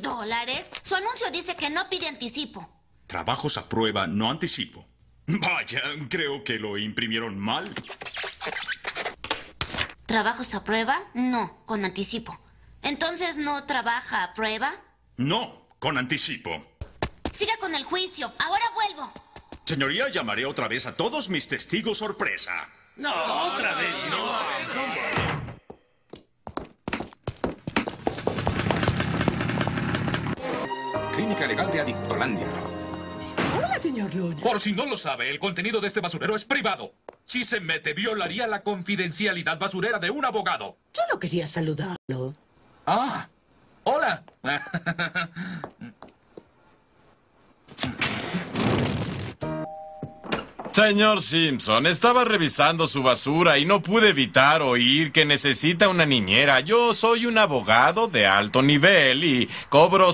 ¿$100? Su anuncio dice que no pide anticipo. Trabajos a prueba, no anticipo. Vaya, creo que lo imprimieron mal. ¿Trabajos a prueba? No, con anticipo. ¿Entonces no trabaja a prueba? No, con anticipo. Siga con el juicio. Ahora vuelvo. Señoría, llamaré otra vez a todos mis testigos sorpresa. No, otra vez no. Clínica Legal de Adictolandia. Hola, señor Luna. Por si no lo sabe, el contenido de este basurero es privado. Si se mete, violaría la confidencialidad basurera de un abogado. Solo quería saludarlo. Ah, hola. Señor Simpson, estaba revisando su basura y no pude evitar oír que necesita una niñera. Yo soy un abogado de alto nivel y cobro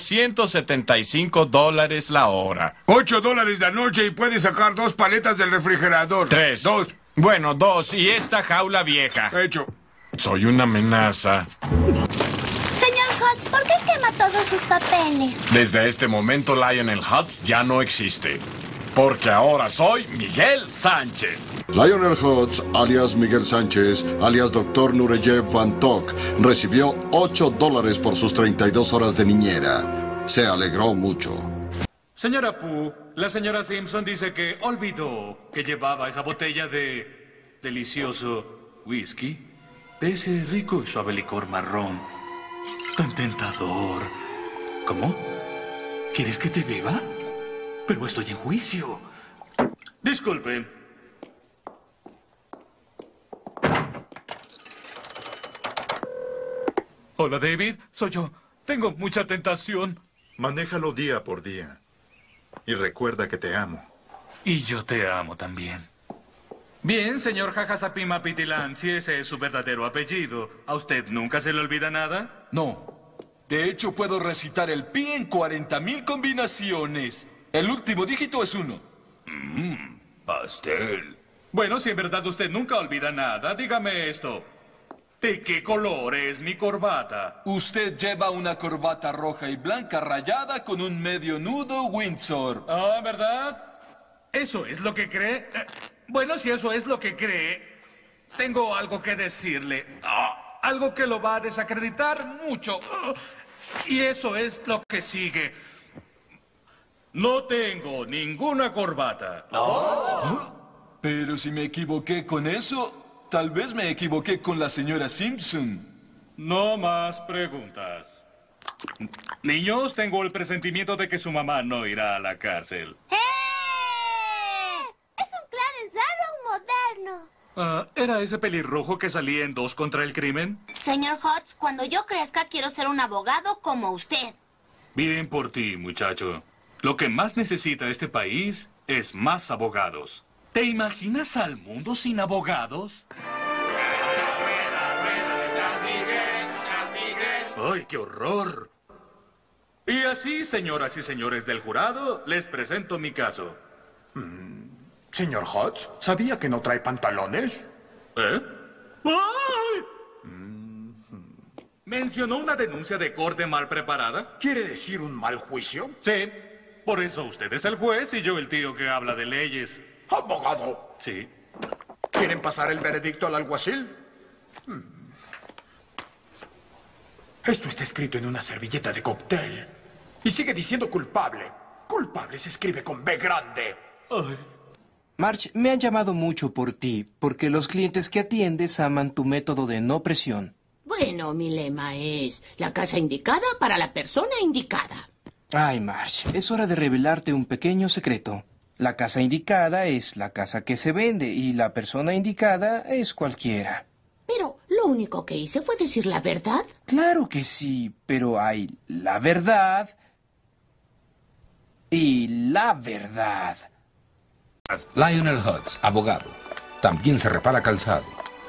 $175 la hora. $8 la noche y puede sacar 2 paletas del refrigerador. 3. 2. Bueno, 2 y esta jaula vieja. Hecho. Soy una amenaza. Señor Hutz, ¿por qué quema todos sus papeles? Desde este momento Lionel Hutz ya no existe. Porque ahora soy Miguel Sánchez. Lionel Hutz, alias Miguel Sánchez, alias Dr. Nureyev Van Tok, recibió $8 por sus 32 horas de niñera. Se alegró mucho. Señora Pooh, la señora Simpson dice que olvidó que llevaba esa botella de delicioso whisky, de ese rico y suave licor marrón, tan tentador. ¿Cómo? ¿Quieres que te beba? Pero estoy en juicio. Disculpen. Hola, David. Soy yo. Tengo mucha tentación. Manéjalo día por día. Y recuerda que te amo. Y yo te amo también. Bien, señor Jajasapima Pitilan, si ese es su verdadero apellido, ¿a usted nunca se le olvida nada? No. De hecho, puedo recitar el pi en 40,000 combinaciones. El último dígito es 1. Pastel. Bueno, si en verdad usted nunca olvida nada, dígame esto. ¿De qué color es mi corbata? Usted lleva una corbata roja y blanca rayada con un medio nudo Windsor. Ah, ¿verdad? ¿Eso es lo que cree? Bueno, si eso es lo que cree, tengo algo que decirle. Algo que lo va a desacreditar mucho. Y eso es lo que sigue. No tengo ninguna corbata. Pero si me equivoqué con eso, tal vez me equivoqué con la señora Simpson. No más preguntas. Niños, tengo el presentimiento de que su mamá no irá a la cárcel. Es un Clarence Darrow moderno. ¿Era ese pelirrojo que salía en 2 contra el crimen? Señor Hutz, cuando yo crezca quiero ser un abogado como usted. Bien por ti, muchacho. Lo que más necesita este país es más abogados. ¿Te imaginas al mundo sin abogados? ¡Ay, qué horror! Y así, señoras y señores del jurado, les presento mi caso. Señor Hutz, ¿sabía que no trae pantalones? ¿Eh? ¡Ay! ¿Mencionó una denuncia de corte mal preparada? ¿Quiere decir un mal juicio? Sí. Por eso usted es el juez y yo el tío que habla de leyes. Abogado. Sí. ¿Quieren pasar el veredicto al alguacil? Esto está escrito en una servilleta de cóctel. Y sigue diciendo culpable. Culpable se escribe con B grande. Ay. March, me han llamado mucho por ti, porque los clientes que atiendes aman tu método de no presión. Bueno, mi lema es la casa indicada para la persona indicada. Ay, March, es hora de revelarte un pequeño secreto. La casa indicada es la casa que se vende y la persona indicada es cualquiera. Pero lo único que hice fue decir la verdad. Claro que sí, pero hay la verdad y la verdad. Lionel Hutz, abogado. También se repara calzado.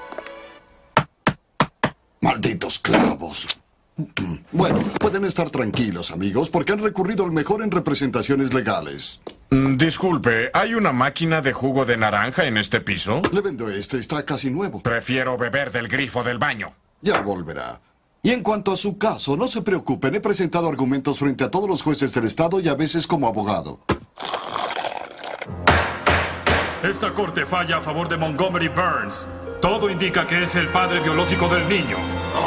¡Malditos clavos! Bueno, pueden estar tranquilos, amigos, porque han recurrido al mejor en representaciones legales. Disculpe, ¿hay una máquina de jugo de naranja en este piso? Le vendo este, está casi nuevo. Prefiero beber del grifo del baño. Ya volverá. Y en cuanto a su caso, no se preocupen, he presentado argumentos frente a todos los jueces del estado y a veces como abogado. Esta corte falla a favor de Montgomery Burns. Todo indica que es el padre biológico del niño.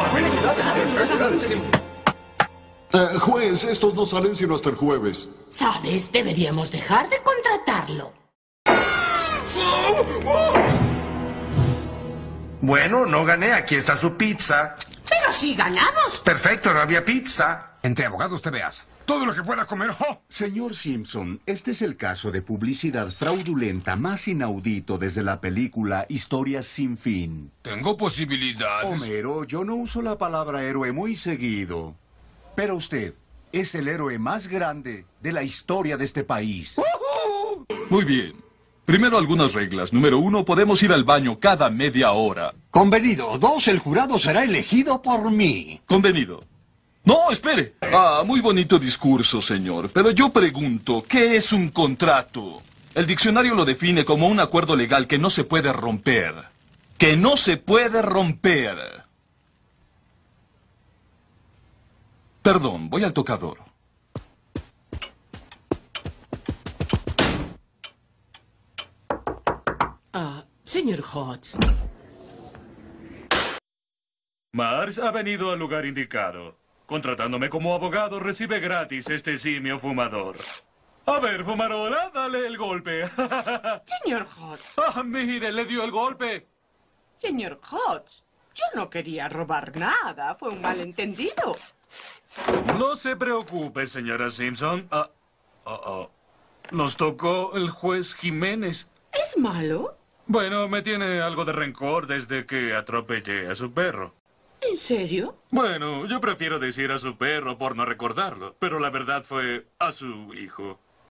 Juez, estos no salen sino hasta el jueves. ¿Sabes? Deberíamos dejar de contratarlo. Bueno, no gané. Aquí está su pizza. Pero sí ganamos. Perfecto, no había pizza. Entre abogados te veas. Todo lo que pueda comer. ¡Oh! Señor Simpson, este es el caso de publicidad fraudulenta más inaudito desde la película Historias sin fin. Tengo posibilidades. Homero, yo no uso la palabra héroe muy seguido. Pero usted es el héroe más grande de la historia de este país. Muy bien. Primero algunas reglas. Número 1, podemos ir al baño cada media hora. Convenido. 2, el jurado será elegido por mí. Convenido. No, espere. Muy bonito discurso, señor. Pero yo pregunto, ¿qué es un contrato? El diccionario lo define como un acuerdo legal que no se puede romper. ¡Que no se puede romper! Perdón, voy al tocador. Señor Hodge. Mars ha venido al lugar indicado. Contratándome como abogado, recibe gratis este simio fumador. A ver, fumarola, dale el golpe. Señor Hodge. Mire, le dio el golpe. Señor Hodge, yo no quería robar nada. Fue un malentendido. No se preocupe, señora Simpson. Nos tocó el juez Jiménez. ¿Es malo? Bueno, me tiene algo de rencor desde que atropellé a su perro. ¿En serio? Bueno, yo prefiero decir a su perro por no recordarlo, pero la verdad fue a su hijo.